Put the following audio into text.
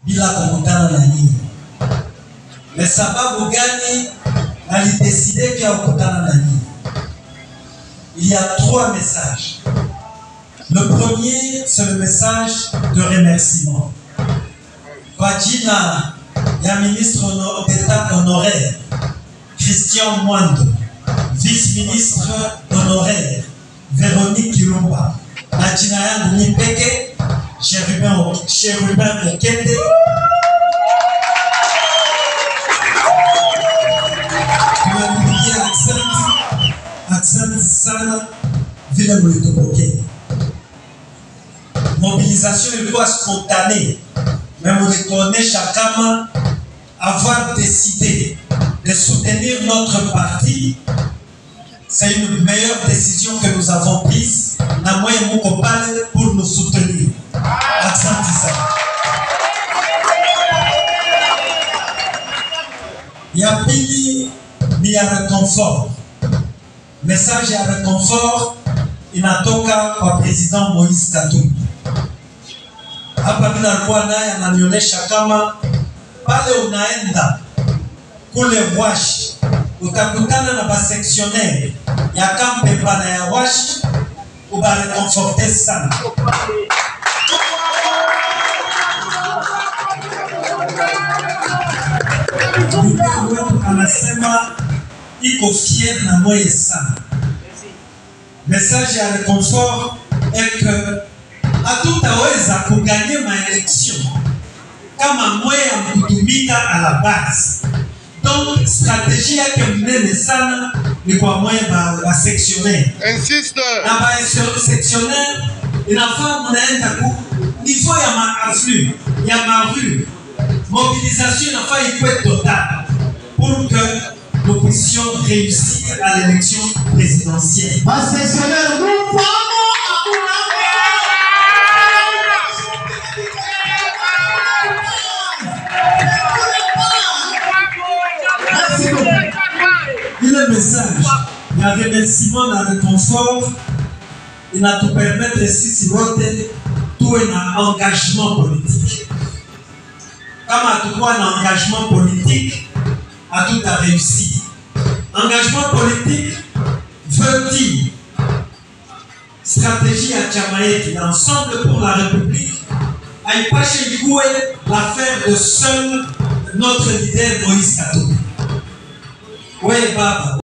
bila kukutana na nyinyi. Na sababu gani alideside kia kukutana na nyinyi? Il y a 3 messages. Le premier, c'est le message de remerciement. Vajina, il y a ministre d'État honoraire, Christian Mwando, vice-ministre honoraire, Véronique Kilomba, Vajina yangu Nipeke, Chérubin Mokende, accent sana, vile mulitupokea. Mobilisation ilikuwa spontanée, mais on reconnaît chacun avoir décidé de soutenir notre parti. C'est une meilleure décision que nous avons prise. Na moye moko pale pour nous soutenir. Accent sana. Ya pili ni ya réconfort. Message ya réconfort inatoka kwa President Moïse Katumbi. Hapa bila alikuwa naye ananionyesha kama pale unaenda kule Wash utakutana na basektionnaire ya Kampemba na ya Wash, ubareconforte sana. Wetu anasema iko fier na moye sana. Message ya réconfort est que hatutaweza kuganye maelection kama moye mkutumika à la base. Donc stratégie yake mnene sana ni kwa moye ba sectionnaire. Insiste. Na ba sectionnaire inafaa mnaenda ku niveau ya ma-afflux, ya ma-rue. Mobilisation inafaa ikuwe totale pour que nous puissions réussir à l'élection présidentielle. Le message, il y a remerciement dans le confort, il a tout permettre ici si tout est un engagement politique. Comme à tout un engagement politique, à tout a réussi. Engagement politique veut dire stratégie à Tchamaïki, l'ensemble pour la République, à y pas chez l'affaire de seul notre leader Moïse Katumbi. Oui, Baba.